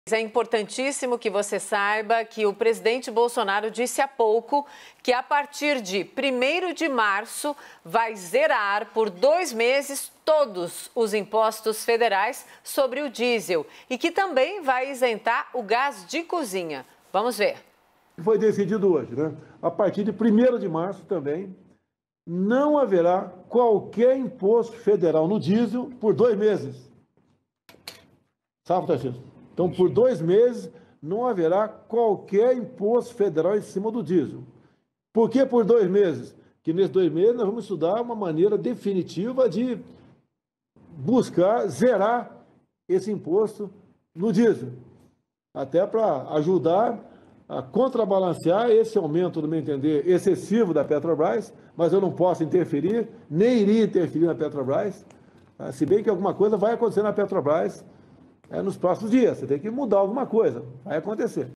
É importantíssimo que você saiba que o presidente Bolsonaro disse há pouco que a partir de 1º de março vai zerar por 2 meses todos os impostos federais sobre o diesel e que também vai isentar o gás de cozinha. Vamos ver. Foi decidido hoje, né? A partir de 1º de março também não haverá qualquer imposto federal no diesel por 2 meses. Sabe, Tarcísio? Então, por 2 meses, não haverá qualquer imposto federal em cima do diesel. Por que por 2 meses? Porque nesses 2 meses nós vamos estudar uma maneira definitiva de buscar zerar esse imposto no diesel. Até para ajudar a contrabalancear esse aumento, no meu entender, excessivo da Petrobras, mas eu não posso interferir, nem iria interferir na Petrobras, se bem que alguma coisa vai acontecer na Petrobras nos próximos dias. Você tem que mudar alguma coisa, vai acontecer.